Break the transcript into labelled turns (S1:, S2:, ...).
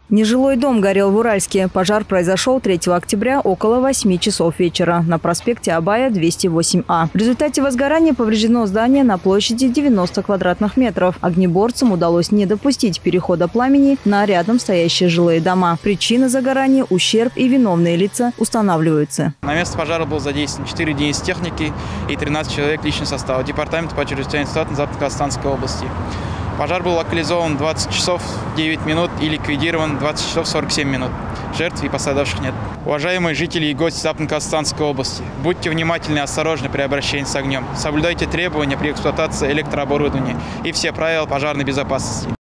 S1: Нежилой дом горел в Уральске. Пожар произошел 3 октября около 8 часов вечера на проспекте Абая, 208А. В результате возгорания повреждено здание на площади 90 квадратных метров. Огнеборцам удалось не допустить перехода пламени на рядом стоящие жилые дома. Причина загорания, ущерб и виновные лица устанавливаются.
S2: На место пожара был задействован 4 единицы техники и 13 человек личного состава Департамента по чрезвычайным ситуациям Западно-Казахстанской области. Пожар был локализован 20 часов 9 минут и ликвидирован 20 часов 47 минут. Жертв и пострадавших нет. Уважаемые жители и гости Западно-Казахстанской области, будьте внимательны и осторожны при обращении с огнем. Соблюдайте требования при эксплуатации электрооборудования и все правила пожарной безопасности.